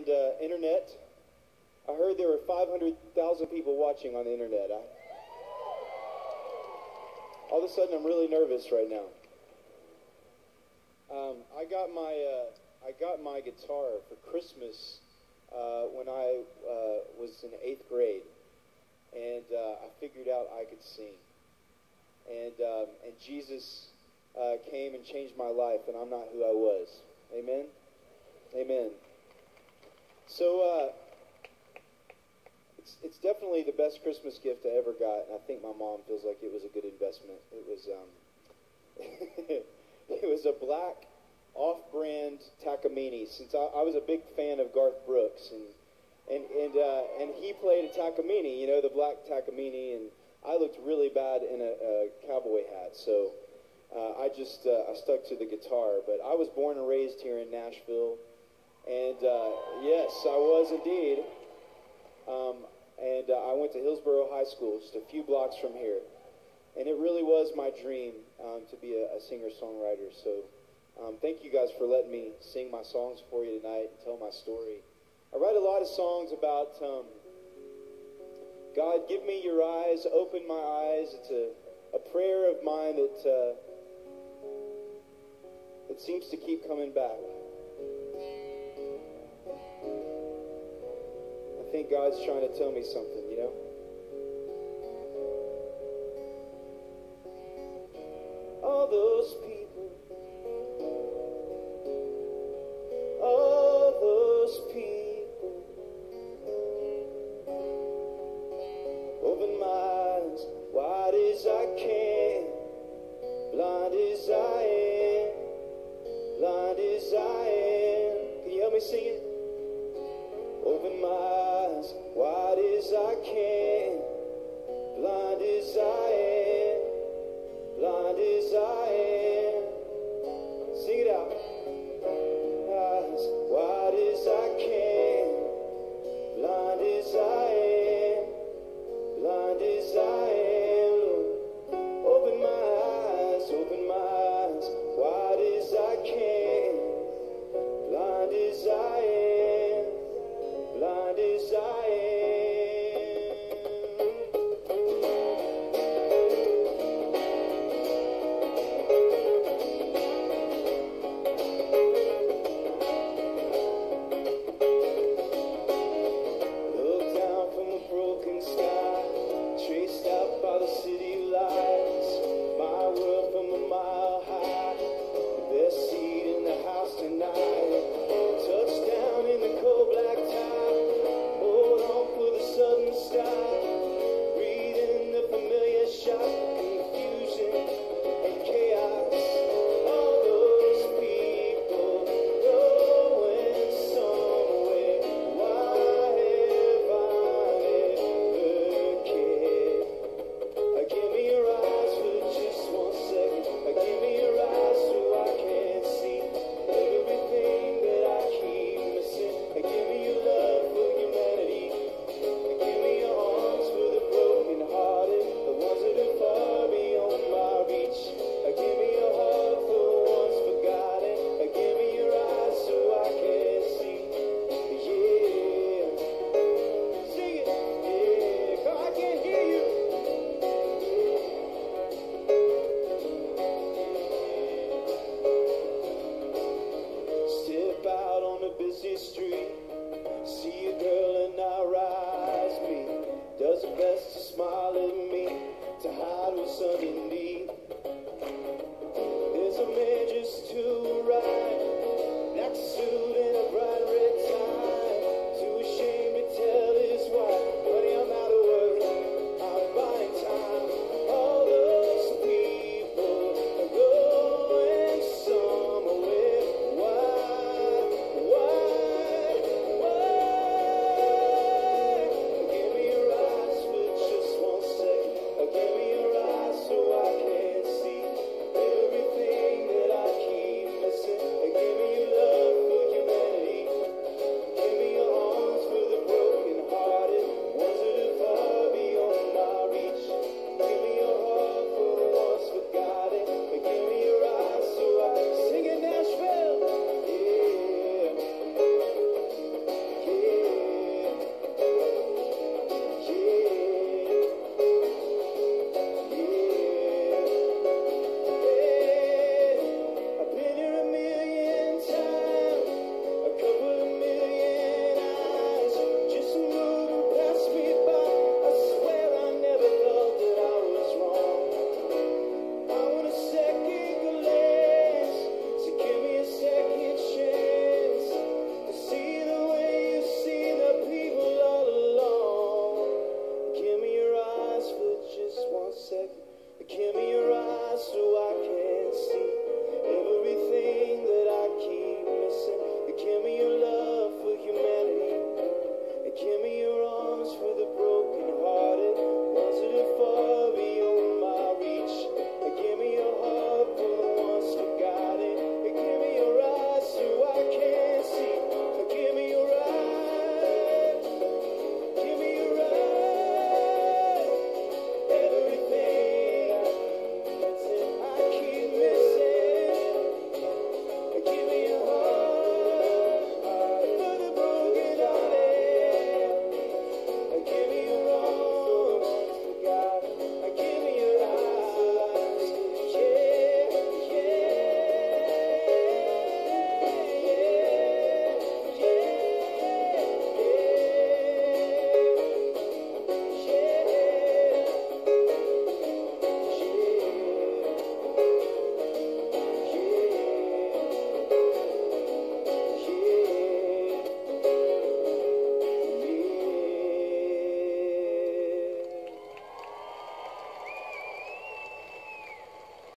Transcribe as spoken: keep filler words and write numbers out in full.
and uh, internet. I heard there were five hundred thousand people watching on the internet. I, all of a sudden, I'm really nervous right now. Um, I got my uh, I got my guitar for Christmas uh, when I uh, was in eighth grade, and uh, I figured out I could sing. And um, and Jesus uh, came and changed my life, and I'm not who I was. Amen? Amen. So uh, it's it's definitely the best Christmas gift I ever got, and I think my mom feels like it was a good investment. It was um, it was a black off-brand Takamine. Since I, I was a big fan of Garth Brooks, and and and uh, and he played a Takamine, you know, the black Takamine, and I looked really bad in a, a cowboy hat, so uh, I just uh, I stuck to the guitar. But I was born and raised here in Nashville, and uh, yes, I was indeed. Um, and uh, I went to Hillsborough High School, just a few blocks from here, and it really was my dream um, to be a, a singer-songwriter. So um, thank you guys for letting me sing my songs for you tonight and tell my story. I write a lot of songs about. Um, God, give me your eyes, open my eyes. It's a, a prayer of mine that uh, that seems to keep coming back. I think God's trying to tell me something, you know? All those people, all those people. Open my eyes, wide as I can, blind as I am, blind as I am. Can you help me sing it? Open my eyes, wide as I can, blind as I am, blind as I am. Sing it out. Eyes, wide as I can, blind as I am, blind as I am, Lord. Open my eyes, open my eyes, wide as I can, blind as I am, blind as I am. Look down from a broken sky, traced out by the city lights, my world from a mile high, the best seat in the house tonight, touchdown in the cold black tide, hold on for the southern sky, breathing the familiar shock of confusion and chaos, all those people going somewhere, why have I never cared? Uh, Give me your eyes for just one second. Uh, Give me your eyes so I can see everything that I keep missing. Uh, Give me your love for humanity. Uh, Give me your arms for the broken hearted, the ones that are far beyond my reach. Uh, Give me your heart for the ones forgotten. Uh, Give me your eyes so I can see. Yeah. Sing it. Yeah. Come on, I can't hear you. Step out on a busy street, see a girl and I rise me. Does her best to smile at me, to hide what's underneath. There's a man just to right,